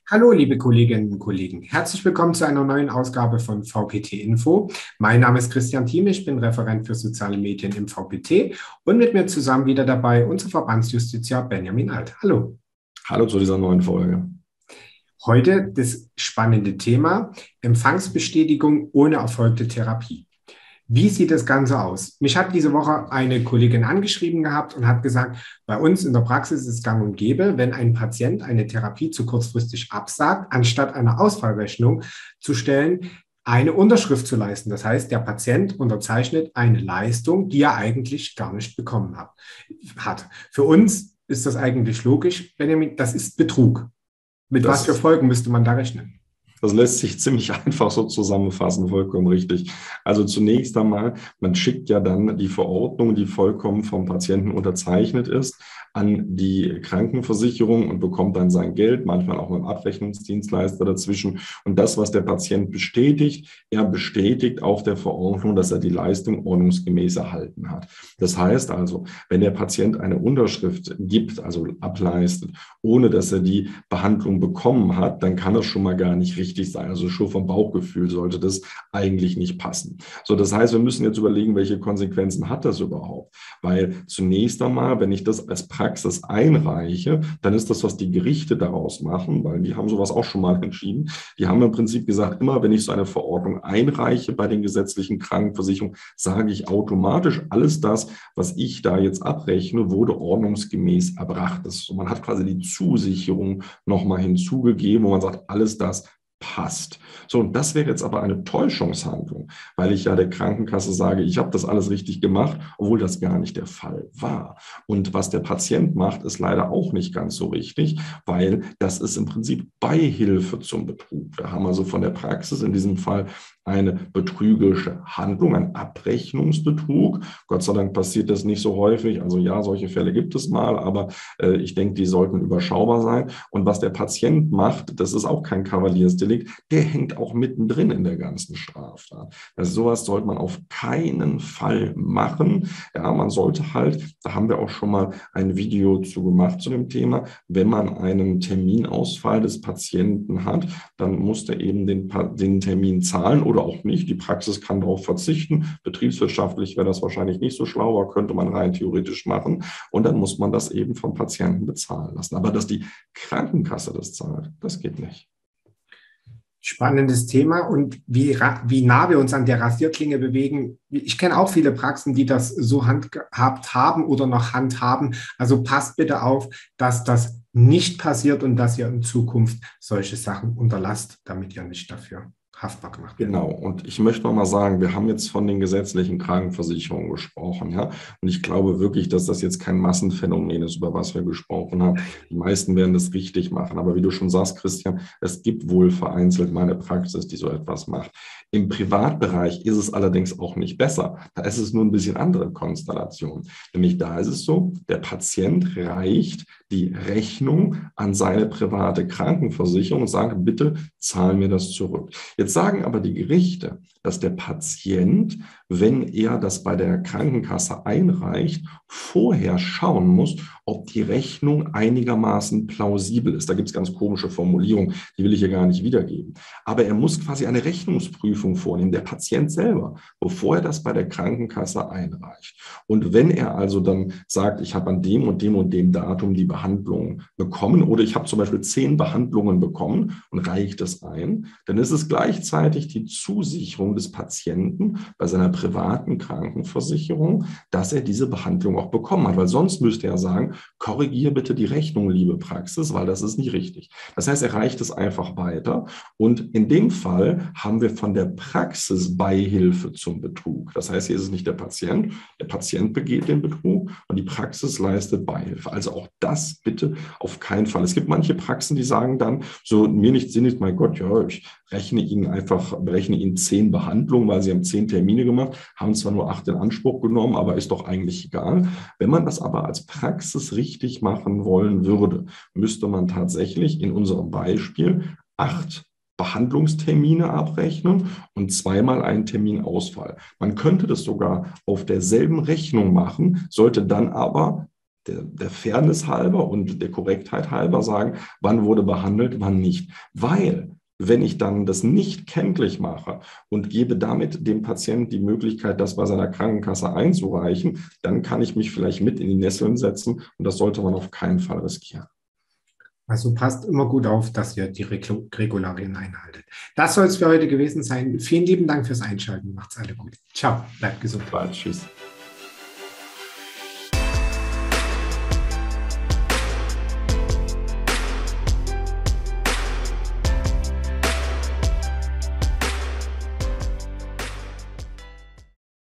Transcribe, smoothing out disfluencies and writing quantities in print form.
Hallo, liebe Kolleginnen und Kollegen. Herzlich willkommen zu einer neuen Ausgabe von VPT Info. Mein Name ist Christian Thieme, ich bin Referent für soziale Medien im VPT und mit mir zusammen wieder dabei unser Verbandsjustiziar Benjamin Alt. Hallo. Hallo zu dieser neuen Folge. Heute das spannende Thema Empfangsbestätigung ohne erfolgte Therapie. Wie sieht das Ganze aus? Mich hat diese Woche eine Kollegin angeschrieben gehabt und hat gesagt, bei uns in der Praxis ist es gang und gäbe, wenn ein Patient eine Therapie zu kurzfristig absagt, anstatt eine Ausfallrechnung zu stellen, eine Unterschrift zu leisten. Das heißt, der Patient unterzeichnet eine Leistung, die er eigentlich gar nicht bekommen hat. Für uns ist das eigentlich logisch, Benjamin, das ist Betrug. Mit was für Das, Folgen müsste man da rechnen? das lässt sich ziemlich einfach so zusammenfassen, vollkommen richtig. Also zunächst einmal, man schickt ja dann die Verordnung, die vollkommen vom Patienten unterzeichnet ist, an die Krankenversicherung und bekommt dann sein Geld, manchmal auch mit dem Abrechnungsdienstleister dazwischen. Und das, was der Patient bestätigt, er bestätigt auf der Verordnung, dass er die Leistung ordnungsgemäß erhalten hat. Das heißt also, wenn der Patient eine Unterschrift gibt, also ableistet, ohne dass er die Behandlung bekommen hat, dann kann das schon mal gar nicht richtig sein. Also schon vom Bauchgefühl sollte das eigentlich nicht passen. So, das heißt, wir müssen jetzt überlegen, welche Konsequenzen hat das überhaupt? Weil zunächst einmal, wenn ich das als Praxis einreiche, dann ist das, was die Gerichte daraus machen, weil die haben sowas auch schon mal entschieden. Die haben im Prinzip gesagt, immer wenn ich so eine Verordnung einreiche bei den gesetzlichen Krankenversicherungen, sage ich automatisch, alles das, was ich da jetzt abrechne, wurde ordnungsgemäß erbracht. Man hat quasi die Zusicherung nochmal hinzugegeben, wo man sagt, alles das passt. So, und das wäre jetzt aber eine Täuschungshandlung, weil ich ja der Krankenkasse sage, ich habe das alles richtig gemacht, obwohl das gar nicht der Fall war. Und was der Patient macht, ist leider auch nicht ganz so richtig, weil das ist im Prinzip Beihilfe zum Betrug. Wir haben also von der Praxis in diesem Fall eine betrügerische Handlung, ein Abrechnungsbetrug. Gott sei Dank passiert das nicht so häufig. Also ja, solche Fälle gibt es mal, aber ich denke, die sollten überschaubar sein. Und was der Patient macht, das ist auch kein Kavaliersdelikt, der hängt auch mittendrin in der ganzen Straftat. Also sowas sollte man auf keinen Fall machen. Ja, man sollte halt, da haben wir auch schon mal ein Video zu gemacht zu dem Thema, wenn man einen Terminausfall des Patienten hat, dann muss der eben den Termin zahlen oder auch nicht. Die Praxis kann darauf verzichten. Betriebswirtschaftlich wäre das wahrscheinlich nicht so schlau, aber könnte man rein theoretisch machen. Und dann muss man das eben vom Patienten bezahlen lassen. Aber dass die Krankenkasse das zahlt, das geht nicht. Spannendes Thema und wie nah wir uns an der Rasierklinge bewegen. Ich kenne auch viele Praxen, die das so handhabt haben oder noch handhaben. Also passt bitte auf, dass das nicht passiert und dass ihr in Zukunft solche Sachen unterlasst, damit ihr nicht dafür haftbar gemacht werdet. Genau, und ich möchte noch mal sagen, wir haben jetzt von den gesetzlichen Krankenversicherungen gesprochen, ja, und ich glaube wirklich, dass das jetzt kein Massenphänomen ist, über was wir gesprochen haben. Die meisten werden das richtig machen, aber wie du schon sagst, Christian, es gibt wohl vereinzelt mal eine Praxis, die so etwas macht. Im Privatbereich ist es allerdings auch nicht besser. Da ist es nur ein bisschen andere Konstellation. Nämlich da ist es so, der Patient reicht die Rechnung an seine private Krankenversicherung und sagt, bitte zahl mir das zurück. Jetzt sagen aber die Gerichte, dass der Patient, wenn er das bei der Krankenkasse einreicht, vorher schauen muss, ob die Rechnung einigermaßen plausibel ist. Da gibt es ganz komische Formulierungen, die will ich hier gar nicht wiedergeben. Aber er muss quasi eine Rechnungsprüfung vornehmen, der Patient selber, bevor er das bei der Krankenkasse einreicht. Und wenn er also dann sagt, ich habe an dem und dem und dem Datum die Behandlung bekommen oder ich habe zum Beispiel 10 Behandlungen bekommen und reiche das ein, dann ist es gleichzeitig die Zusicherung des Patienten bei seiner privaten Krankenversicherung, dass er diese Behandlung auch bekommen hat. Weil sonst müsste er sagen, korrigiere bitte die Rechnung, liebe Praxis, weil das ist nicht richtig. Das heißt, er reicht es einfach weiter. Und in dem Fall haben wir von der Praxis Beihilfe zum Betrug. Das heißt, hier ist es nicht der Patient begeht den Betrug und die Praxis leistet Beihilfe. Also auch das bitte auf keinen Fall. Es gibt manche Praxen, die sagen dann, so mir nicht sinnig, mein Gott, ja, ich berechne Ihnen 10 Behandlungen, weil Sie haben 10 Termine gemacht, haben zwar nur 8 in Anspruch genommen, aber ist doch eigentlich egal. Wenn man das aber als Praxis richtig machen wollen würde, müsste man tatsächlich in unserem Beispiel 8 Behandlungstermine abrechnen und zweimal einen Terminausfall. Man könnte das sogar auf derselben Rechnung machen, sollte dann aber der Fairness halber und der Korrektheit halber sagen, wann wurde behandelt, wann nicht. Weil, wenn ich dann das nicht kenntlich mache und gebe damit dem Patienten die Möglichkeit, das bei seiner Krankenkasse einzureichen, dann kann ich mich vielleicht mit in die Nesseln setzen und das sollte man auf keinen Fall riskieren. Also passt immer gut auf, dass ihr die Regularien einhaltet. Das soll es für heute gewesen sein. Vielen lieben Dank fürs Einschalten. Macht's alle gut. Ciao, bleibt gesund. Tschüss.